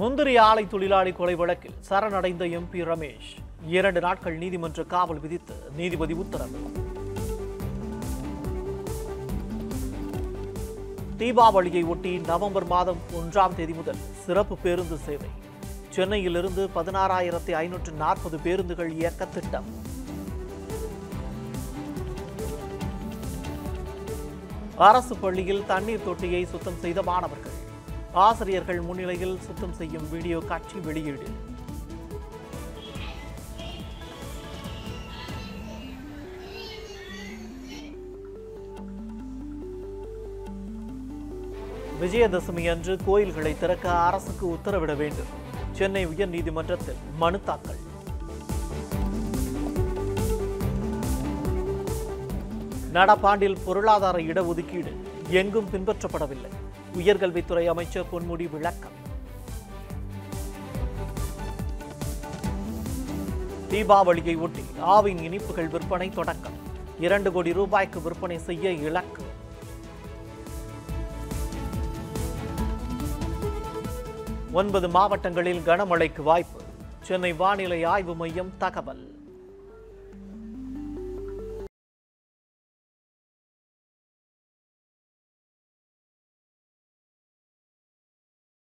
முந்திரி ஆலை தொழிலாளி கொலை வழக்கில் சரணடைந்த எம்பி ரமேஷ் 2 நாட்கள் நீதிமன்ற காவல் விதித்து நீதிபதி உத்தரவு. தீபாவளியை ஒட்டி நவம்பர் மாதம் 1ஆம் தேதி முதல் சிறப்பு பேருந்து சேவை. சென்னையிலிருந்து 16,540 பேருந்துகள் இயக்க திட்டம். அரசு பள்ளியில் தண்ணீர் தொட்டியை சுத்தம் செய்த மாணவர்கள். ஆசிரியர்கள் முன்னிலையில் சுத்தம் செய்யும் வீடியோ காட்சி வெளியீடு. விஜயதசமி அன்று கோயில்களை திறக்க அரசுக்கு உத்தரவிட வேண்டும். சென்னை உயர்நீதிமன்றத்தில் மனு தாக்கல். நடப்பாண்டில் பொருளாதார இடஒதுக்கீடு எங்கும் பின்பற்றப்படவில்லை. உயர்கல்வித்துறை அமைச்சர் பொன்முடி விளக்கம். தீபாவளியை ஒட்டி ஆவின் இனிப்புகள் விற்பனை தொடக்கம். 2 கோடி ரூபாய்க்கு விற்பனை செய்ய இலக்கு. ஒன்பது மாவட்டங்களில் கனமழைக்கு வாய்ப்பு. சென்னை வானிலை ஆய்வு மையம் தகவல்.